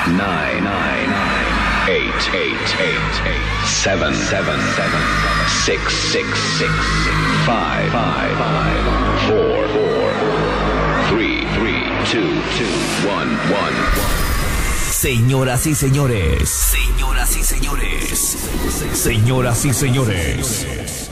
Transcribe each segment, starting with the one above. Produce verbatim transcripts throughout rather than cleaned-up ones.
nine, nine, eight, eight, eight, eight, seven, seven, seven, six, six, six, five, five, five, four, four, three, three, two, two, one, one. Señoras y señores, señoras y señores, señoras y señores.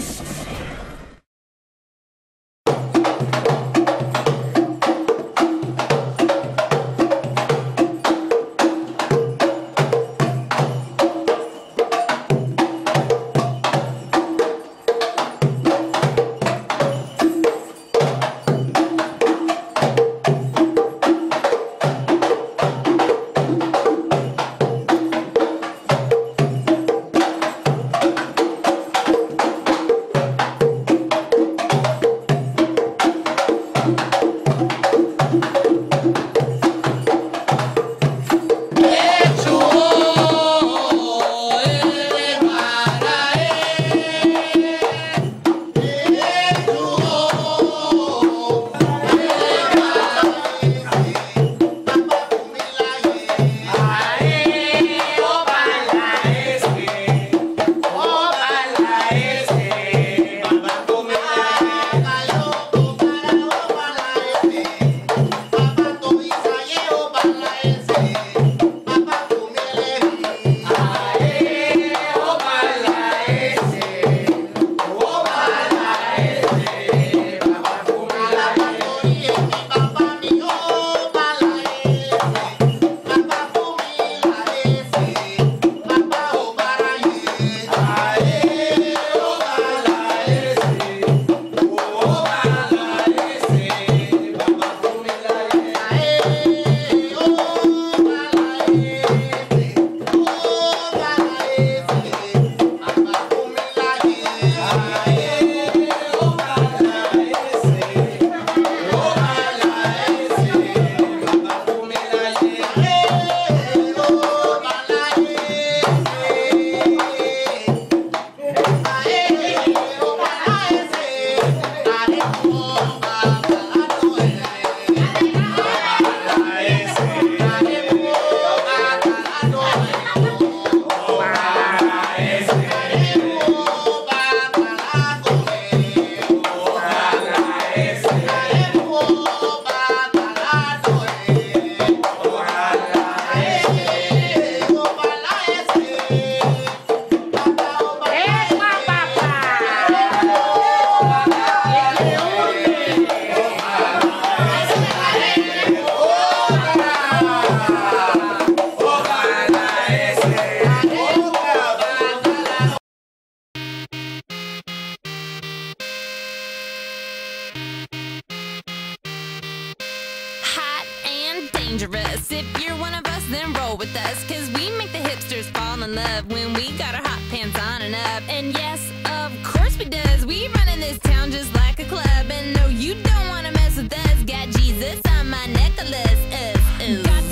Dangerous. If you're one of us, then roll with us, cause we make the hipsters fall in love when we got our hot pants on and up. And yes, of course we does. We run in this town just like a club. And no, you don't wanna mess with us. Got Jesus on my necklace. Uh, uh.